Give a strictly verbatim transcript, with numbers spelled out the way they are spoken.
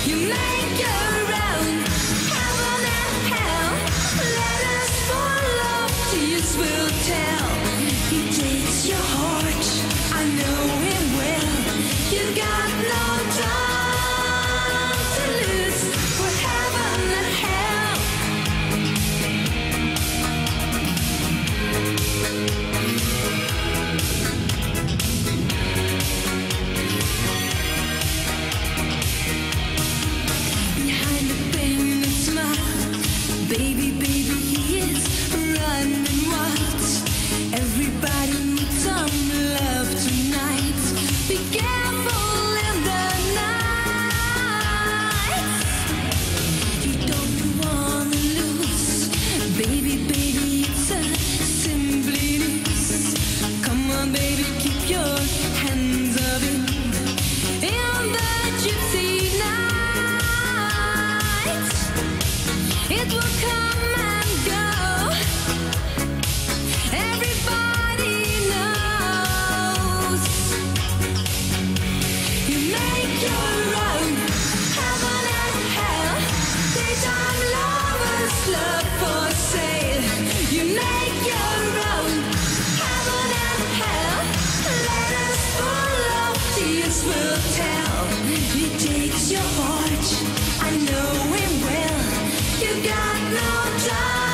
You make your own heaven and hell. Let us follow, tears will tell. He takes your heart, I know him well. You got no time to lose for heaven and hell. Behind the pain and smile, baby, baby, he is running wild. Everybody needs some love tonight. Be careful in the night. You don't wanna lose, baby, baby, it's a simply news. Come on, baby, keep your hands up in, in the gypsy night. It will come and go. Everybody knows. You make your own heaven and hell. Daytime lovers, love for sale. You make your own heaven and hell. Let us follow, tears will tell. He takes your heart, I know him well. You got no time.